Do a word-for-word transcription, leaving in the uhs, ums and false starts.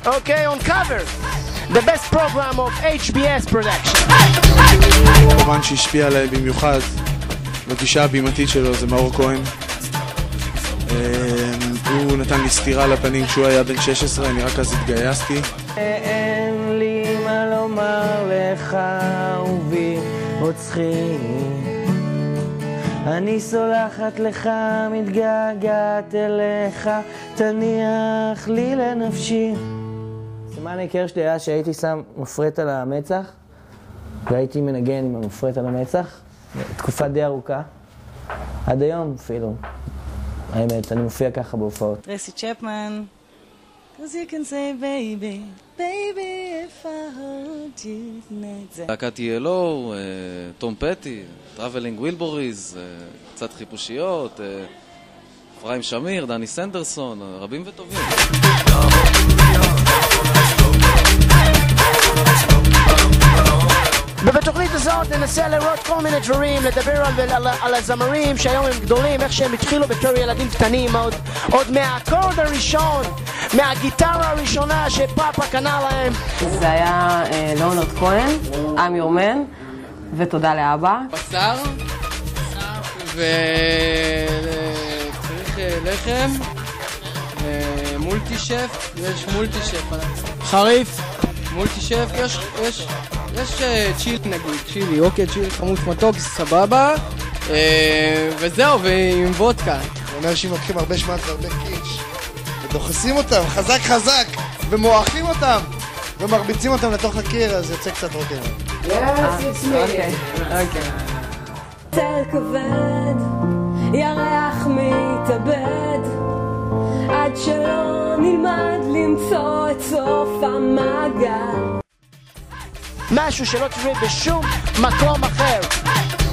Okay, on cover. The best program of H B S production. כמובן שהשפיע עליי במיוחד בגישה הבימתית שלו זה מאור כהן. הוא נתן לי סטירה לפנים כשהוא היה בן שש עשרה, אני רק אז התגייסתי. אין לי מה לומר לך אהובי רוצחי, אני סולחת לך מתגעגעת אליך, תניח לי לנפשי. סימן העיקר שלי היה שהייתי שם מופרט על המצח והייתי מנגן עם המופרט על המצח תקופה די ארוכה, עד היום אפילו. האמת, אני מופיע ככה בהופעות. טרייסי צ'פמן, cause you can say baby, baby if I hold you tonight. להקת ילו, תום פטי, טראבלינג ווילבוריז, קצת חיפושיות, אפרים שמיר, דני סנדרסון, רבים וטובים. ובתוכנית הזאת ננסה לראות כל מיני דברים, לדבר על, על, על הזמרים שהיום הם גדולים, איך שהם התחילו בתור ילדים קטנים, עוד, עוד מהאקורד הראשון, מהגיטרה הראשונה שפאפה קנה להם. זה היה אה, לאונרד כהן, I'm your man, ותודה לאבא. בשר, וצריך לחם, מולטי שף, יש מולטי שף. חריף, מולטי שף, יש... יש יש צ'יל נגיד, צ'ילי, אוקיי, צ'יל חמוץ מתוק, סבבה, וזהו, ועם וודקה. הוא אומר שהם לוקחים הרבה שמץ והרבה קיץ' ודוחסים אותם חזק חזק ומואחים אותם ומרביצים אותם לתוך הקיר, אז יוצא קצת רוקר. Yes, it's me. אוקיי, אוקיי. צל כבד, ירח מתאבד, עד שלא נלמד למצוא את סוף המעגל. משהו שלא תראה בשום מקום אחר.